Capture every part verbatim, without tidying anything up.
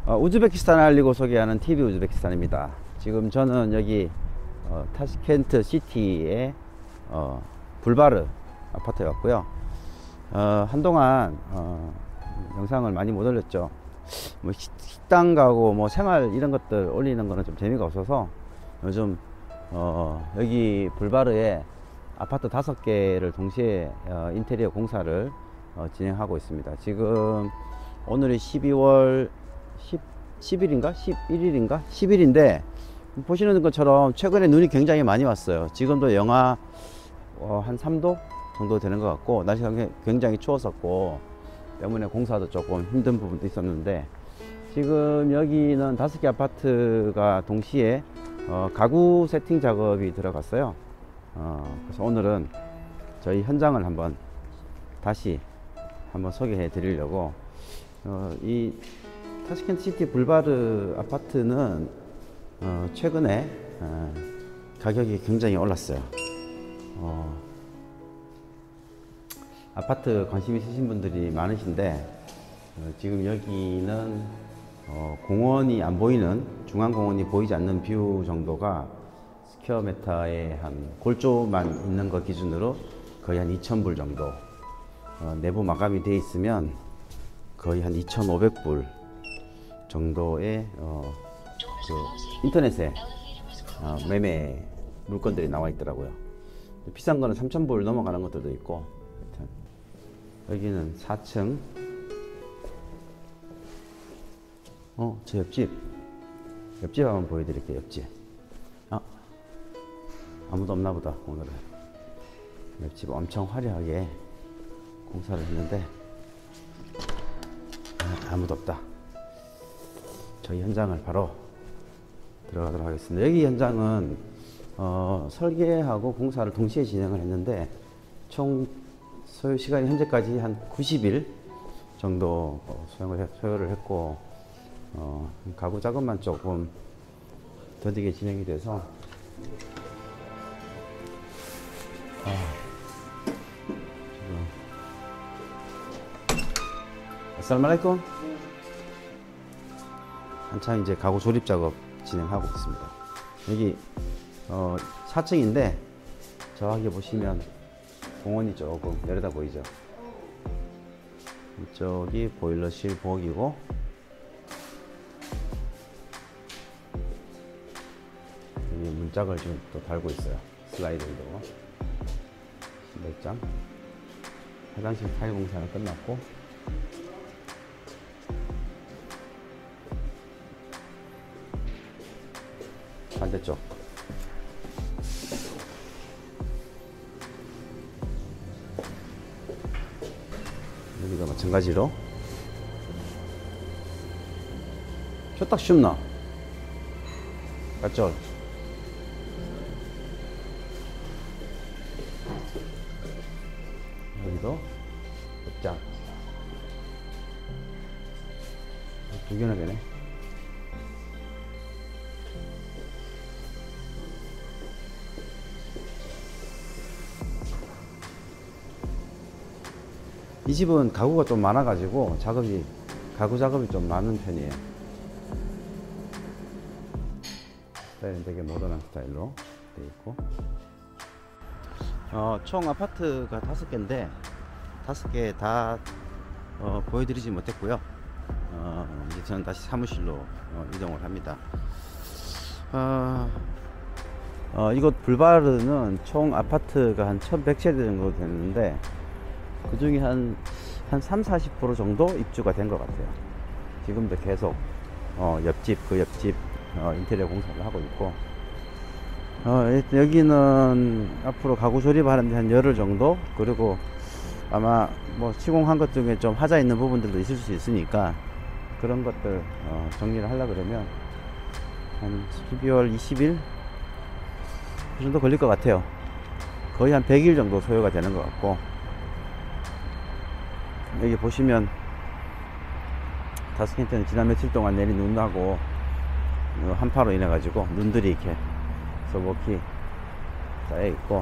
어, 우즈베키스탄을 알리고 소개하는 티비 우즈베키스탄입니다. 지금 저는 여기 어, 타시켄트 시티의 어, 불바르 아파트에 왔고요. 어, 한동안 어, 영상을 많이 못 올렸죠. 뭐 식당 가고 뭐 생활 이런 것들 올리는 거는 좀 재미가 없어서 요즘 어, 여기 불바르에 아파트 다섯 개를 동시에 어, 인테리어 공사를 어, 진행하고 있습니다. 지금 오늘이 십이월 십 일인가 십일 일인가 십 일인데 보시는 것처럼 최근에 눈이 굉장히 많이 왔어요. 지금도 영하 어, 한 삼 도 정도 되는 것 같고, 날씨가 굉장히 추웠었고 때문에 공사도 조금 힘든 부분도 있었는데, 지금 여기는 다섯 개 아파트가 동시에 어, 가구 세팅 작업이 들어갔어요. 어, 그래서 오늘은 저희 현장을 한번 다시 한번 소개해 드리려고 어, 이 타시켄트 시티 불바르 아파트는 어, 최근에 어, 가격이 굉장히 올랐어요. 어, 아파트 관심 있으신 분들이 많으신데 어, 지금 여기는 어, 공원이 안 보이는, 중앙공원이 보이지 않는 뷰 정도가 스퀘어 미터에 한 골조만 있는 거 기준으로 거의 한 이천 불 정도, 어, 내부 마감이 되어 있으면 거의 한 이천오백 불 정도의 어, 그 인터넷에 어, 매매 물건들이 나와 있더라고요. 비싼 거는 삼천 불 넘어가는 것들도 있고. 하여튼 여기는 사 층. 어, 저 옆집 옆집 한번 보여드릴게요. 옆집. 아, 아무도 없나 보다. 오늘은 옆집 엄청 화려하게 공사를 했는데 아, 아무도 없다. 저희 현장을 바로 들어가도록 하겠습니다. 여기 현장은 어, 설계하고 공사를 동시에 진행을 했는데 총 소요 시간이 현재까지 한 구십 일 정도 소요를, 소요를 했고, 어, 가구 작업만 조금 더디게 진행이 돼서 아, 지금 아살라말레이쿰. 한창 이제 가구 조립 작업 진행하고 있습니다. 여기 어, 사 층인데 저기 보시면 공원이 조금 내려다 보이죠. 이쪽이 보일러실 부엌이고, 여기 문짝을 지금 또 달고 있어요. 슬라이드도 신발장. 화장실 타일 공사는 끝났고, 반대쪽 여기도 마찬가지로 딱 쉽나 맞죠? 여기도 옆장 두 개나 되네. 이 집은 가구가 좀 많아 가지고 작업이 가구 작업이 좀 많은 편이에요. 스타일은 되게 모던한 스타일로 되어 있고, 어, 총 아파트가 다섯 개인데 다섯 개 다 어, 보여드리지 못했고요. 어, 이제 저는 다시 사무실로 어, 이동을 합니다. 어, 어, 이곳 불바르는 총 아파트가 한 천백 세대 정도 되는데 그 중에 한, 한 삼, 사십 퍼센트 정도 입주가 된 것 같아요. 지금도 계속, 어, 옆집, 그 옆집, 어, 인테리어 공사를 하고 있고, 어, 여기는 앞으로 가구 조립하는데 한 열흘 정도, 그리고 아마 뭐 시공한 것 중에 좀 하자 있는 부분들도 있을 수 있으니까 그런 것들, 어, 정리를 하려 그러면 한 십이월 이십 일 그 정도 걸릴 것 같아요. 거의 한 백 일 정도 소요가 되는 것 같고, 여기 보시면 타시켄트는 지난 며칠 동안 내린 눈하고 한파로 인해 가지고 눈들이 이렇게 소복히 쌓여 있고,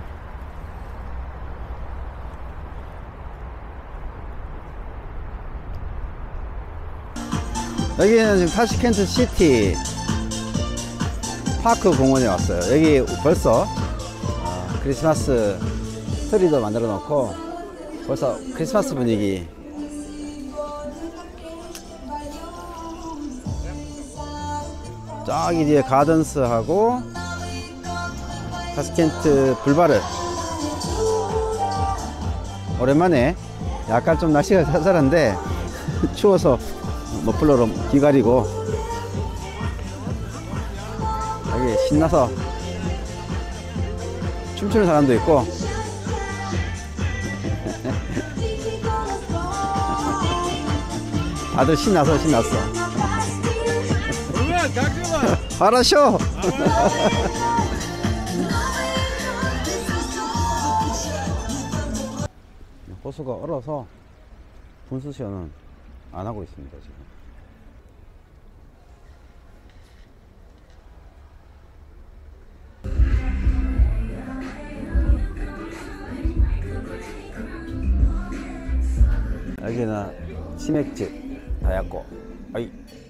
여기는 지금 타시켄트 시티 파크 공원에 왔어요. 여기 벌써 어, 크리스마스 트리도 만들어 놓고 벌써 크리스마스 분위기. 저기 뒤에 가든스하고 타스켄트 불바르. 오랜만에 약간 좀 날씨가 쌀쌀한데 추워서 머플러로 귀 가리고 여기 신나서 춤추는 사람도 있고 다들 신나서 신났어. 알았쇼. 호수가 얼어서 분수 시연은 안 하고 있습니다 지금. 여기는 치맥집 다약고. 아이